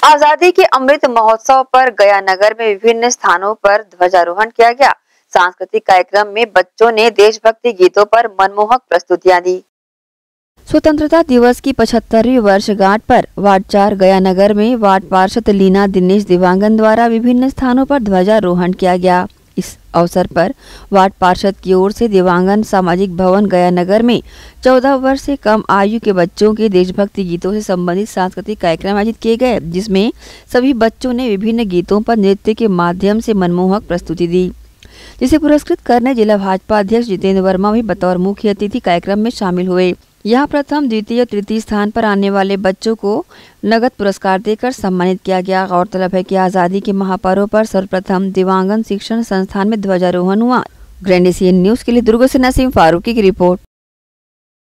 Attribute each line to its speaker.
Speaker 1: आजादी के अमृत महोत्सव पर गया नगर में विभिन्न स्थानों पर ध्वजारोहण किया गया। सांस्कृतिक कार्यक्रम में बच्चों ने देशभक्ति गीतों पर मनमोहक प्रस्तुतियां दी। स्वतंत्रता दिवस की 75वीं वर्षगांठ पर वार्ड 4 गया नगर में वार्ड पार्षद लीना दिनेश दिवांगन द्वारा विभिन्न स्थानों पर ध्वजारोहण किया गया। इस अवसर पर वार्ड पार्षद की ओर से दिवांगन सामाजिक भवन गया नगर में 14 वर्ष से कम आयु के बच्चों के देशभक्ति गीतों से संबंधित सांस्कृतिक कार्यक्रम आयोजित किए गए, जिसमें सभी बच्चों ने विभिन्न गीतों पर नृत्य के माध्यम से मनमोहक प्रस्तुति दी, जिसे पुरस्कृत करने जिला भाजपा अध्यक्ष जितेंद्र वर्मा भी बतौर मुख्य अतिथि कार्यक्रम में शामिल हुए। यहाँ प्रथम, द्वितीय और तृतीय स्थान पर आने वाले बच्चों को नगद पुरस्कार देकर सम्मानित किया गया। गौरतलब है कि आजादी के महापर्व पर सर्वप्रथम दिवांगन शिक्षण संस्थान में ध्वजारोहण हुआ। ग्रैंड एशियन न्यूज के लिए दुर्ग से नसीम फारूकी की रिपोर्ट।